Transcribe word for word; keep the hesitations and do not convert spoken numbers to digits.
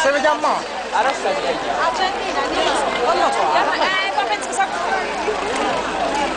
se vediamo mo? La rossa è Argentina, andiamo. Non lo so. Eh, ma penso che sa.